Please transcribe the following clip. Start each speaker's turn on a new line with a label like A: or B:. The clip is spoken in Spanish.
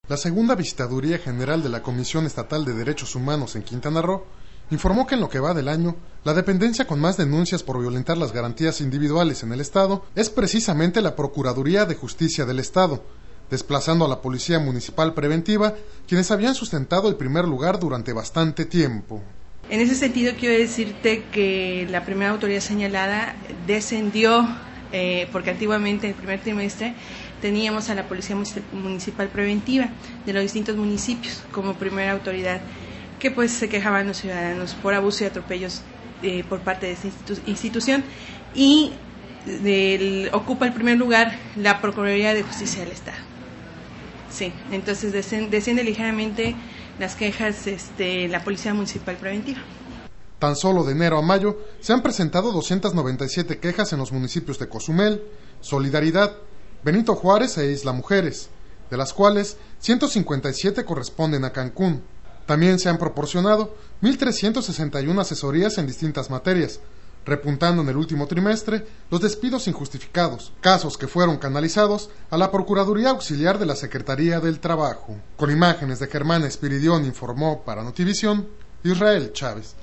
A: La segunda Visitaduría General de la Comisión Estatal de Derechos Humanos en Quintana Roo informó que en lo que va del año, la dependencia con más denuncias por violentar las garantías individuales en el Estado es precisamente la Procuraduría de Justicia del Estado, desplazando a la Policía Municipal Preventiva, quienes habían sustentado el primer lugar durante bastante tiempo.
B: En ese sentido, quiero decirte que la primera autoridad señalada descendió, porque antiguamente, en el primer trimestre, teníamos a la Policía Municipal Preventiva de los distintos municipios como primera autoridad, que pues se quejaban los ciudadanos por abuso y atropellos por parte de esta institución, y ocupa el primer lugar la Procuraduría de Justicia del Estado. Sí, entonces desciende ligeramente las quejas la Policía Municipal Preventiva.
A: Tan solo de enero a mayo se han presentado 297 quejas en los municipios de Cozumel, Solidaridad, Benito Juárez e Isla Mujeres, de las cuales 157 corresponden a Cancún. También se han proporcionado 1.361 asesorías en distintas materias, repuntando en el último trimestre los despidos injustificados, casos que fueron canalizados a la Procuraduría Auxiliar de la Secretaría del Trabajo. Con imágenes de Germán Espiridión informó para Notivisión Israel Chávez.